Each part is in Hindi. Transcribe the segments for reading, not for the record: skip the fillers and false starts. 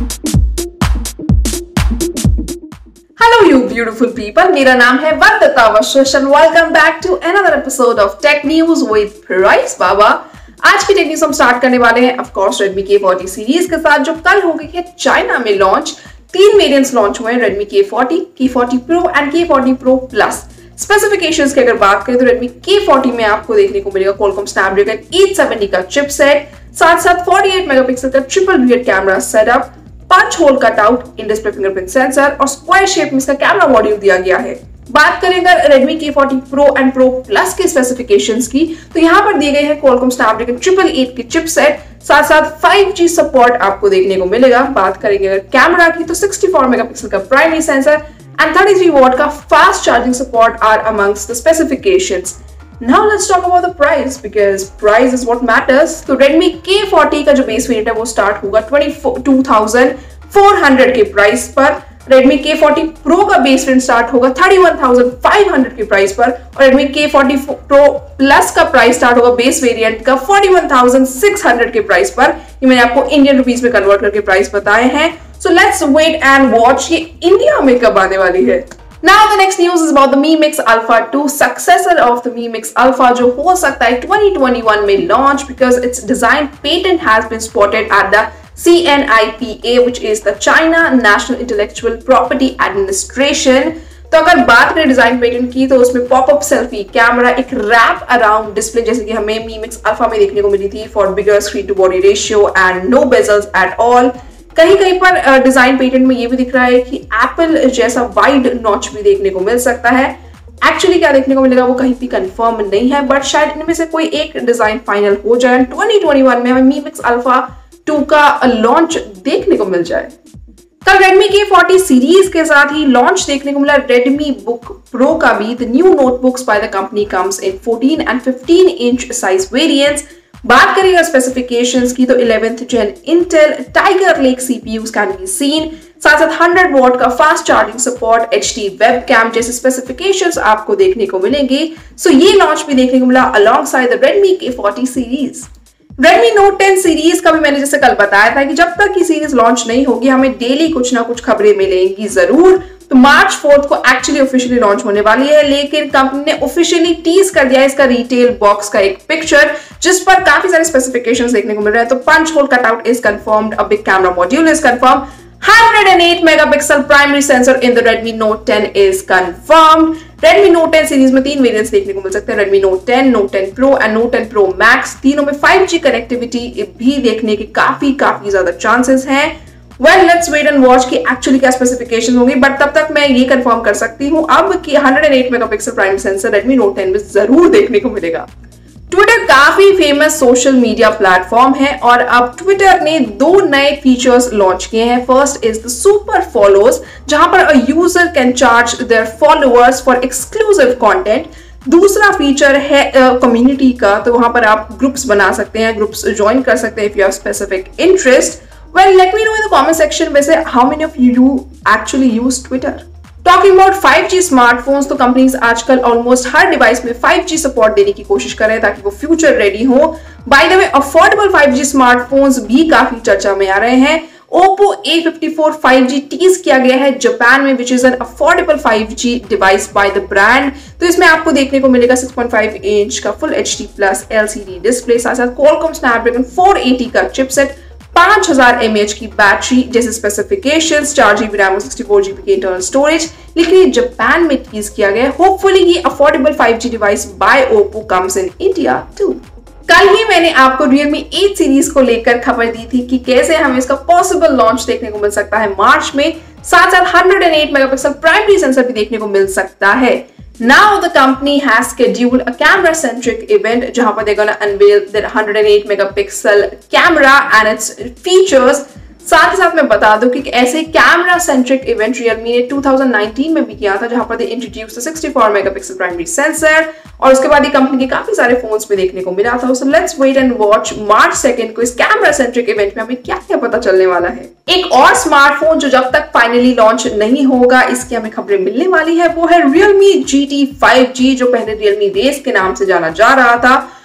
Hello you beautiful people, मेरा नाम है Vandita Vashishtha and welcome back to another episode of Tech News with Price Baba। आज की टेक न्यूज हम स्टार्ट करने वाले हैं of course Redmi K40 series के साथ, जो कल हो गई है चाइना में लॉन्च। 3 वेरिएंट्स लॉन्च हुए हैं, Redmi K40, K40 Pro and K40 Pro Plus। Specifications की अगर बात करें तो Redmi K40 में आपको देखने को मिलेगा Qualcomm Snapdragon 870 का चिपसेट, साथ साथ 48 मेगापिक्सल का triple rear camera setup, 5 hole cutout in display fingerprint sensor और स्क्वायर शेप में इसका कैमरा मॉड्यूल दिया गया है। बात करें अगर Redmi K40 Pro and Pro Plus के स्पेसिफिकेशंस की, तो यहाँ पर दिए गए हैं Qualcomm Snapdragon 888 के चिपसेट, साथ साथ 5G सपोर्ट आपको देखने को मिलेगा। बात करेंगे अगर कैमरा की, तो 64 मेगापिक्सल का प्राइमरी सेंसर and 33 watt का fast charging support are amongst the specifications। Now let's talk about the price because price is what matters। तो Redmi K40 का जो बेस वेरिएंट है वो स्टार्ट होगा 22,400 के प्राइस पर। Redmi K40 Pro का बेस वेरिएंट स्टार्ट होगा 31,500 के प्राइस पर और Redmi K40 Pro Plus का प्राइस स्टार्ट होगा बेस वेरिएंट का 41,600 के प्राइस पर। ये मैंने आपको इंडियन रुपीस में कन्वर्ट करके प्राइस बताए हैं। So let's wait and watch ये इंडिया में कब आने वाली है। Now the next news is about the Mi Mix Alpha 2, successor of the Mi Mix Alpha, जो हो सकता है 2021 में launch because its design patent has been spotted at the CNIPA, which is the China National Intellectual Property Administration। तो अगर बात करें डिजाइन पेटेंट की, तो उसमें पॉपअप सेल्फी कैमरा, एक रैप अराउंड डिस्प्ले जैसे कि हमें Mi Mix Alpha में देखने को मिली थी for bigger screen to body ratio and no bezels at all. कहीं कहीं पर डिजाइन पेटेंट में ये भी दिख रहा है कि एप्पल जैसा वाइड नॉच भी देखने को मिल सकता है। एक्चुअली क्या देखने को मिलेगा वो कहीं भी कंफर्म नहीं है, बट शायद इनमें से कोई एक डिजाइन फाइनल हो जाए, 2021 में हमें Mi Mix Alpha 2 का लॉन्च देखने को मिल जाए। कल Redmi K40 सीरीज के साथ ही लॉन्च देखने को मिला Redmi Book Pro का भी। The new notebooks by the company comes in 14 and 15 inch size variants। बात करेगा स्पेसिफिकेशंस की, तो 11th Gen Intel Tiger Lake CPUs can be seen, साथ साथ 100 वॉट का fast charging support, HD webcam जैसे स्पेसिफिकेशंस आपको देखने को मिलेंगे। सो ये लॉन्च भी देखने को मिला alongside the Redmi K40 series. Redmi Note 10 series का भी मैंने जैसे कल बताया था कि जब तक की सीरीज लॉन्च नहीं होगी हमें डेली कुछ ना कुछ खबरें मिलेंगी जरूर। तो मार्च 4 को एक्चुअली ऑफिशियली लॉन्च होने वाली है, लेकिन कंपनी ने ऑफिशियली टीज कर दिया है इसका रिटेल बॉक्स का एक पिक्चर, जिस पर काफी सारे स्पेसिफिकेशंस देखने को मिल रहे हैं। तो punch hole cutout is confirmed, a big camera module is confirm, 108 megapixel primary sensor in the Redmi Note 10 is confirmed. Redmi Note 10 series में 3 वेरिएंट्स देखने को मिल सकते हैं, Redmi Note 10, Note 10 Pro and Note 10 Pro Max। तीनों में 5G कनेक्टिविटी भी देखने के काफी ज्यादा चांसेस हैं। Well, let's wait and watch कि एक्चुअली क्या स्पेसिफिकेशन होंगी, बट तब तक मैं ये कंफर्म कर सकती हूँ अब कि 108 megapixel primary sensor Redmi Note 10 में जरूर देखने को मिलेगा। ट्विटर काफी फेमस सोशल मीडिया प्लेटफॉर्म है और अब ट्विटर ने 2 नए फीचर्स लॉन्च किए हैं। First is the super followers, जहां पर a user can charge their followers for exclusive content. दूसरा फीचर है कम्युनिटी का, तो वहां पर आप ग्रुप्स बना सकते हैं, ग्रुप्स ज्वाइन कर सकते हैं if you have specific interest. Well, let me know in the comment section वैसे how many of you actually use Twitter? Talking about 5G smartphones, तो कंपनीज आजकल ऑलमोस्ट हर डिवाइस में 5G सपोर्ट देने की कोशिश कर रहे हैं ताकि वो फ्यूचर रेडी हो। By the way, affordable 5G smartphones भी काफी चर्चा में आ रहे हैं। Oppo A54 5G टीज किया गया है जापान में, which is an affordable 5G device by the brand. तो इसमें आपको देखने को मिलेगा 6.5 इंच का full HD plus LCD display, साथ साथ Qualcomm Snapdragon 480 का चिपसेट, 5000 mAh की बैटरी जैसे स्पेसिफिकेशंस, 4GB रैम और 64GB की इंटरनल स्टोरेज। लेकिन ये जापान में टीज किया गया है। होपफुली ये affordable 5G device by Oppo comes in India too. कल ही मैंने आपको Realme 8 सीरीज को लेकर खबर दी थी कि कैसे हमें इसका पॉसिबल लॉन्च देखने को मिल सकता है मार्च में, साथ साथ 108 मेगापिक्सल प्राइमरी सेंसर भी देखने को मिल सकता है। Now the company has scheduled a camera-centric event जहां पर they're gonna unveil their 108 megapixel camera and its features। साथ ही साथ मैं बता दूं कि ऐसे कैमरा सेंट्रिक इवेंट Realme ने 2019 में भी किया था, जहां पर they introduced a 64 megapixel primary sensor और उसके बाद ही कंपनी के काफी सारे फोन्स में देखने को मिला था। So let's wait and watch मार्च 2 को इस कैमरा सेंट्रिक इवेंट में हमें क्या क्या पता चलने वाला है। एक और स्मार्टफोन जो जब तक फाइनली लॉन्च नहीं होगा इसकी हमें खबरें मिलने वाली है, वो है Realme GT 5G, जो पहले Realme Race के नाम से जाना जा रहा था।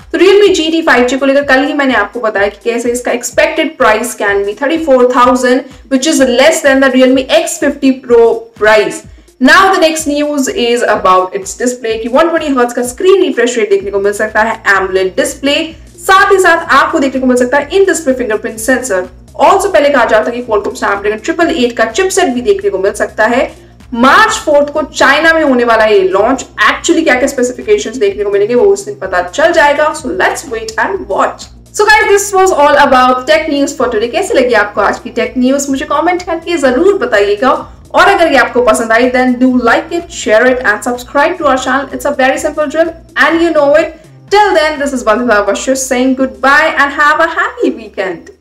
तो Realme GT 5G को लेकर कल ही मैंने आपको बताया कि कैसे इसका expected price can be 34,000 which is less than the Realme X50 Pro price. Now the next news is about its display कि 120 Hz का स्क्रीन रिफ्रेश रेट देखने को मिल सकता है AMOLED डिस्प्ले, साथ ही साथ आपको देखने को मिल सकता है in display fingerprint sensor. Also पहले कहा जाता है कि Qualcomm Snapdragon 888 का चिपसेट भी देखने को मिल सकता है। मार्च 4 को चाइना में होने वाला ये लॉन्च, एक्चुअली क्या क्या स्पेसिफिकेशंस देखने को मिलेंगे वो उस दिन पता चल जाएगा। So let's wait and watch. So guys, this was all about tech news for today. कैसे लगी आपको आज की टेक न्यूज, मुझे कमेंट करके जरूर बताइएगा। और अगर ये आपको पसंद आई then do like it, share it and subscribe to our channel. It's a very simple drill and you know it. Till then, this is Vandita Bashir saying goodbye and have a happy weekend.